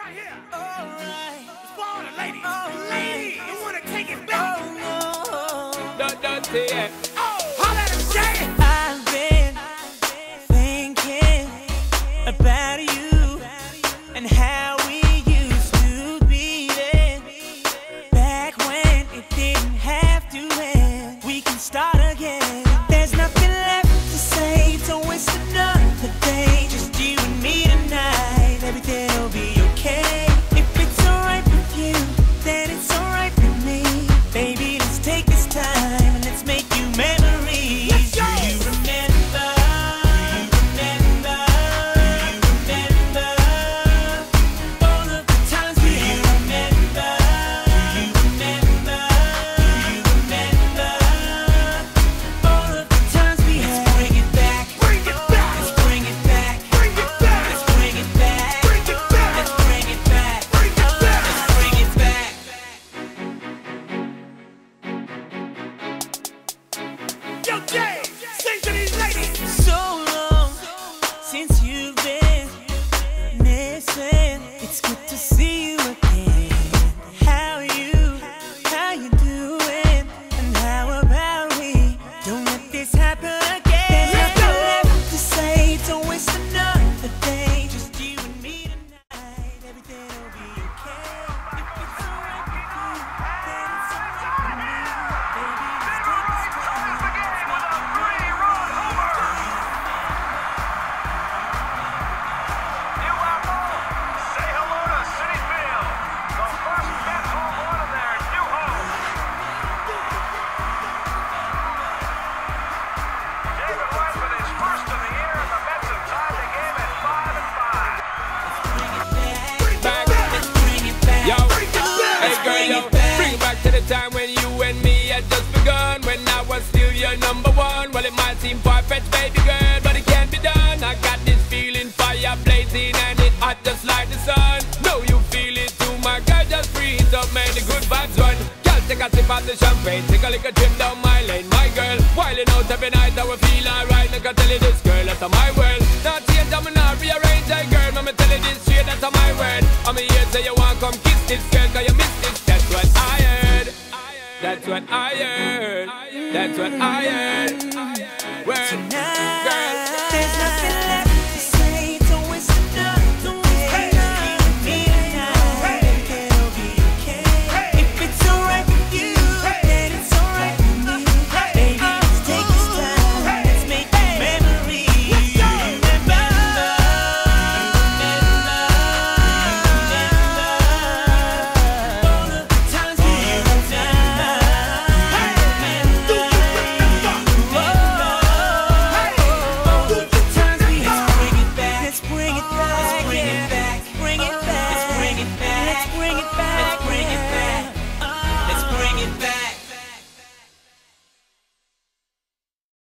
right here. All right. It's for all the ladies. Ladies, you want to take it back? Don't say it. Holla at him, Jay. I've been thinking about you and how we used to be there. Back when it didn't have to end. We can start again. There's nothing left to say. Don't waste another day. Just you and me tonight. Everything will be okay. If it's alright with you, then it's alright with me. Baby, let's take this time and let's make you memories. Let's go. Do you remember? Do you remember? Do you remember all of the times we had? Do you remember? Do you remember? Do you remember all of the times we had? Let's bring it back. Bring it back. Let's bring it back. Bring it back. Let's bring it back. Bring it back. Let's bring it back. Bring it back. Let's bring it back. Yo, Jay, sing to these ladies. So long since you've been missing. It's good to see you again. How you doing? And how about we don't let this happen again? There's nothing left to say. Don't waste another day. Just you and me tonight. Everything will be okay. If it's alright with you, then it's alright with me. Baby, let's take this time. Let's make it Say hello to Citi Field, the first Mets home run of their new home. David Letterman with his first of the year, and the Mets have tied the game at 5-5. bring it back. Yo, hey girl, yo, bring it back to the time when you and me had just begun. When I was still your number one. Well, it might seem far-fetched, baby girl, but it can't be done. I got this feeling, fire blazing, and it hot just like the sun. Know you feel it too, my girl, just breathe up, man, the good vibes run. Girl, take a sip of the champagne, take a little trip down my lane, my girl. Wilding out every night, I will feel alright. I can tell you this, girl, that's my world. Not change, I'm not rearrange, hey girl, I'ma tell you this straight, that's my word. I'm here, say you want come kiss this girl, cause you missed this. That's what I heard. That's what I heard. That's what I heard. Word, girl.